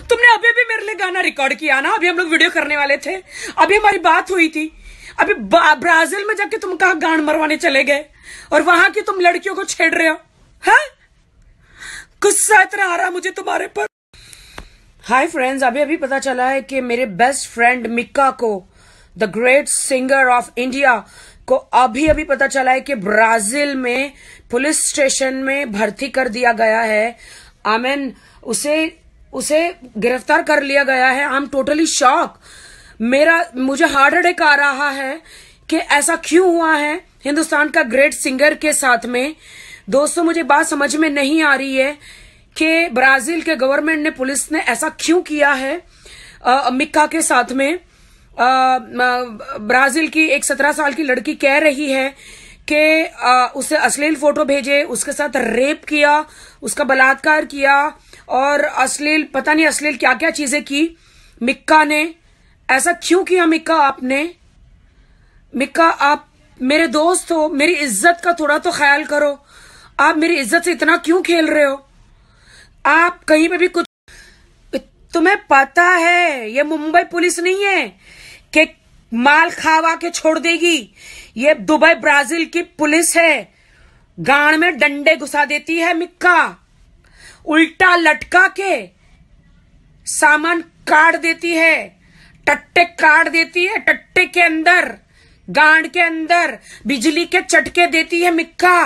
तुमने अभी भी मेरे लिए गाना रिकॉर्ड किया ना, अभी हम लोग वीडियो करने वाले थे, अभी हमारी बात हुई थी। अभी ब्राजील में जाके तुम कहा गांड मरवाने चले गए और वहां की तुम लड़कियों को छेड़ रहे हो, हैं? गुस्सा इतना आ रहा मुझे तुम्हारे पर। हाय फ्रेंड्स, अभी अभी पता चला है कि मेरे बेस्ट फ्रेंड मिका को, the great singer of India को, अभी अभी पता चला है कि ब्राजील में पुलिस स्टेशन में भर्ती कर दिया गया है। आमेन, उसे गिरफ्तार कर लिया गया है। I am totally shock. मुझे हार्ट अटैक आ रहा है कि ऐसा क्यों हुआ है हिंदुस्तान का ग्रेट सिंगर के साथ में। दोस्तों, मुझे बात समझ में नहीं आ रही है कि ब्राजील के गवर्नमेंट ने, पुलिस ने ऐसा क्यों किया है मिका के साथ में। ब्राजील की एक 17 साल की लड़की कह रही है कि उसे अश्लील फोटो भेजे, उसके साथ रेप किया, उसका बलात्कार किया और पता नहीं अश्लील क्या क्या चीजें की मिक्का ने। ऐसा क्यों किया मिक्का आपने? मिक्का, आप मेरे दोस्त हो, मेरी इज्जत का थोड़ा तो ख्याल करो। आप मेरी इज्जत से इतना क्यों खेल रहे हो? आप कहीं पे भी कुछ, तुम्हें पता है ये मुंबई पुलिस नहीं है कि माल खावा के छोड़ देगी। ये दुबई ब्राजील की पुलिस है। गांड में डंडे घुसा देती है मिक्का, उल्टा लटका के सामान काट देती है, टट्टे काट देती है, टट्टे के अंदर, गांड के अंदर बिजली के चटके देती है मिक्का।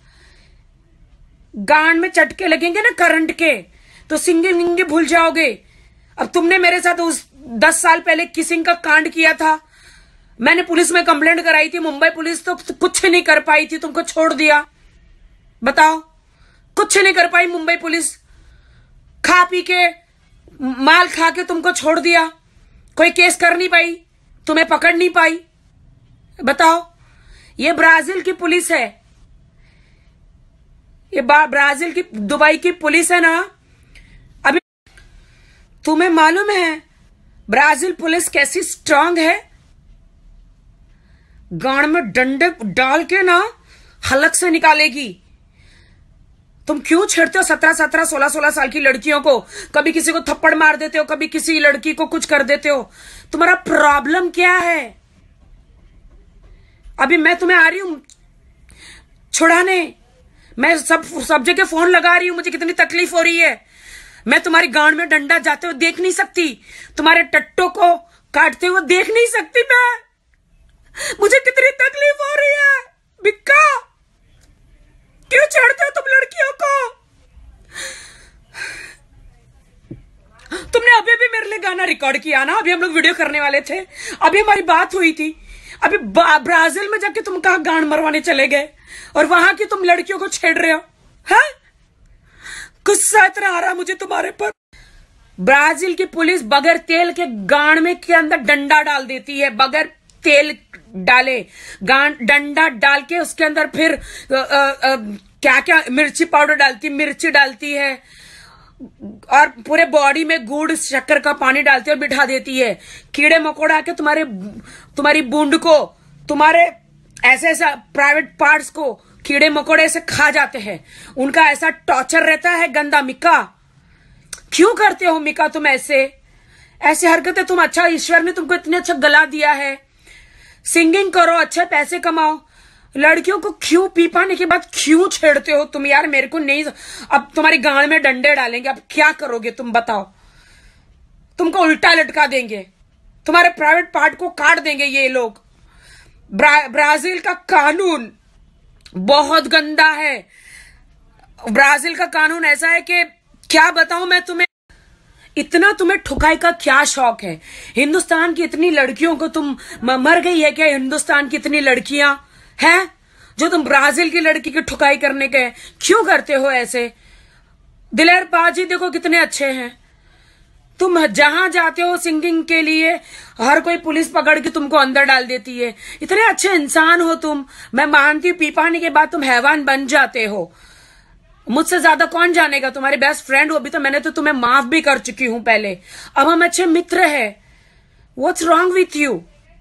गांड में चटके लगेंगे ना करंट के तो सिंगिंग विंगी भूल जाओगे। अब तुमने मेरे साथ उस 10 साल पहले किसिंग का कांड किया था, मैंने पुलिस में कंप्लेंट कराई थी। मुंबई पुलिस तो कुछ नहीं कर पाई थी, तुमको छोड़ दिया। बताओ, कुछ नहीं कर पाई मुंबई पुलिस। खा पी के, माल खा के तुमको छोड़ दिया। कोई केस कर नहीं पाई, तुम्हें पकड़ नहीं पाई। बताओ, ये ब्राजील की पुलिस है, ये ब्राजील की, दुबई की पुलिस है ना। अभी तुम्हें मालूम है ब्राजील पुलिस कैसी स्ट्रांग है? गांड में डंडे डाल के ना हलक से निकालेगी। तुम क्यों छेड़ते हो 17, 16 साल की लड़कियों को? कभी किसी को थप्पड़ मार देते हो, कभी किसी लड़की को कुछ कर देते हो। तुम्हारा प्रॉब्लम क्या है? अभी मैं तुम्हें आ रही हूं छुड़ाने, मैं सब जगह फोन लगा रही हूं, मुझे कितनी तकलीफ हो रही है। मैं तुम्हारी गांड में डंडा जाते हुए देख नहीं सकती, तुम्हारे टट्टों को काटते हुए देख नहीं सकती मैं। मुझे कितनी तकलीफ हो रही है। बिक्का, क्यों छेड़ते हो तुम लड़कियों को? तुमने अभी भी मेरे लिए गाना रिकॉर्ड किया ना, अभी हम लोग वीडियो करने वाले थे, अभी हमारी बात हुई थी। अभी ब्राजील में जाके तुम कहा गांड मरवाने चले गए और वहां की तुम लड़कियों को छेड़ रहे हो, हैं? गुस्सा इतना आ रहा मुझे तुम्हारे पर। ब्राजील की पुलिस बगैर तेल के गांड में के अंदर डंडा डाल देती है, बगैर तेल डाले डंडा डाल के उसके अंदर फिर क्या क्या मिर्ची पाउडर डालती, मिर्ची डालती है और पूरे बॉडी में गुड़ शक्कर का पानी डालती है और बिठा देती है। कीड़े मकोड़े आके तुम्हारी बूंद को, तुम्हारे ऐसे ऐसा प्राइवेट पार्ट्स को कीड़े मकोड़े ऐसे खा जाते हैं। उनका ऐसा टॉर्चर रहता है गंदा। मिका, क्यों करते हो मिका तुम ऐसे हरकतें? तुम अच्छा, ईश्वर ने तुमको इतने अच्छा गला दिया है, सिंगिंग करो, अच्छे पैसे कमाओ। लड़कियों को क्यों पी पाने के बाद क्यों छेड़ते हो तुम यार? मेरे को नहीं। अब तुम्हारी गांड में डंडे डालेंगे, अब क्या करोगे तुम बताओ? तुमको उल्टा लटका देंगे, तुम्हारे प्राइवेट पार्ट को काट देंगे ये लोग। ब्राजील का कानून बहुत गंदा है। ब्राजील का कानून ऐसा है कि क्या बताऊं मैं तुम्हें। इतना तुम्हें ठुकाई का क्या शौक है? हिंदुस्तान की इतनी लड़कियों को तुम मर गई है क्या? हिंदुस्तान की इतनी लड़कियां हैं जो तुम ब्राजील की लड़की की ठुकाई करने के क्यों करते हो ऐसे? दिलेर बाजी देखो कितने अच्छे हैं। तुम जहां जाते हो सिंगिंग के लिए, हर कोई पुलिस पकड़ के तुमको अंदर डाल देती है। इतने अच्छे इंसान हो तुम। मैं मानती हूँ पी पाने के बाद तुम हैवान बन जाते हो। मुझसे ज्यादा कौन जानेगा? तुम्हारे बेस्ट फ्रेंड हो, अभी तो मैंने तो तुम्हें माफ भी कर चुकी हूं पहले। अब हम अच्छे मित्र हैं। What's wrong with you?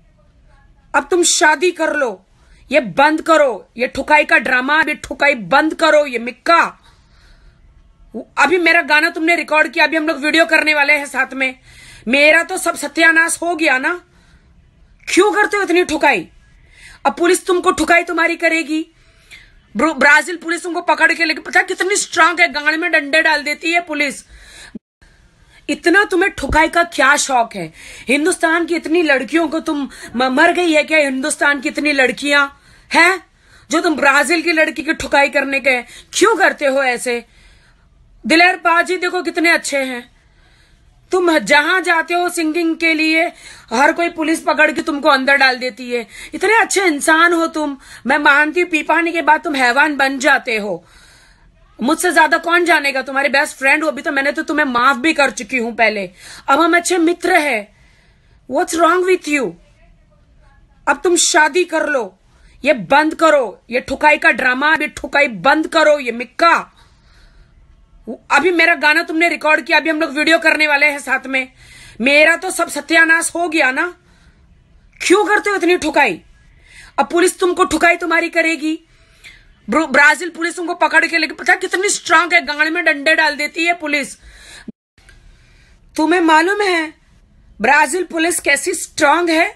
अब तुम शादी कर लो, ये बंद करो, ये ठुकाई का ड्रामा, ये ठुकाई बंद करो। ये मिक्का, अभी मेरा गाना तुमने रिकॉर्ड किया, अभी हम लोग वीडियो करने वाले हैं साथ में। मेरा तो सब सत्यानाश हो गया ना। क्यों करते हो इतनी ठुकाई? अब पुलिस तुमको ठुकाई तुम्हारी करेगी। ब्राजील पुलिस तुमको पकड़ के लेके, पता कितनी स्ट्रांग है, गाड़ी में डंडे डाल देती है पुलिस। इतना तुम्हें ठुकाई का क्या शौक है? हिंदुस्तान की इतनी लड़कियों को तुम मर गई है क्या? हिंदुस्तान की इतनी लड़कियां हैं जो तुम ब्राजील की लड़की की ठुकाई करने के क्यों करते हो ऐसे? दिलेर पाजी देखो कितने अच्छे हैं। तुम जहां जाते हो सिंगिंग के लिए, हर कोई पुलिस पकड़ के तुमको अंदर डाल देती है। इतने अच्छे इंसान हो तुम। मैं मानती हूँ पी पाने के बाद तुम हैवान बन जाते हो। मुझसे ज्यादा कौन जानेगा? तुम्हारे बेस्ट फ्रेंड हो, अभी तो मैंने तो तुम्हें माफ भी कर चुकी हूं पहले। अब हम अच्छे मित्र हैं। What's wrong with you? अब तुम शादी कर लो। ये बंद करो, ये ठुकाई का ड्रामा, ये ठुकाई बंद करो। ये मिक्का, अभी मेरा गाना तुमने रिकॉर्ड किया, अभी हम लोग वीडियो करने वाले हैं साथ में। मेरा तो सब सत्यानाश हो गया ना। क्यों करते हो इतनी ठुकाई? अब पुलिस तुमको ठुकाई तुम्हारी करेगी। ब्राजील पुलिस तुमको पकड़ के लेके, पता कितनी स्ट्रांग है, गाड़ी में डंडे डाल देती है पुलिस। तुम्हें मालूम है ब्राजील पुलिस कैसी स्ट्रांग है?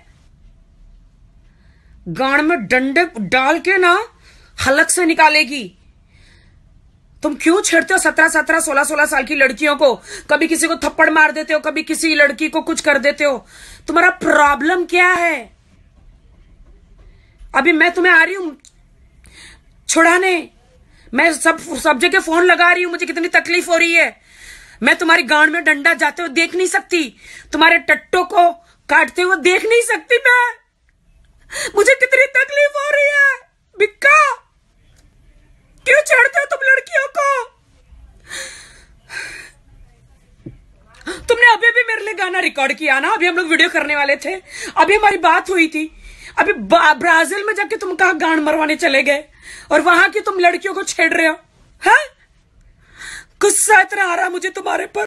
गाड़ में डंडे डाल के ना हलक से निकालेगी। तुम क्यों छेड़ते हो 17-17, 16-16 साल की लड़कियों को? कभी किसी को थप्पड़ मार देते हो, कभी किसी लड़की को कुछ कर देते हो। तुम्हारा प्रॉब्लम क्या है? अभी मैं तुम्हें आ रही हूं छुड़ाने। मैं सब जगह फोन लगा रही हूं, मुझे कितनी तकलीफ हो रही है। मैं तुम्हारी गांड में डंडा जाते हुए देख नहीं सकती, तुम्हारे टट्टों को काटते हुए देख नहीं सकती मैं। मुझे कितनी तकलीफ हो रही है। बिक्का, क्यों छेड़ते हो तुम लड़कियों को? तुमने अभी भी मेरे लिए गाना रिकॉर्ड किया ना, अभी हम लोग वीडियो करने वाले थे, अभी हमारी बात हुई थी। अभी ब्राजील में जाके तुम कहा गांड मरवाने चले गए और वहां की तुम लड़कियों को छेड़ रहे हो। हैं? गुस्सा इतना आ रहा मुझे तुम्हारे पर।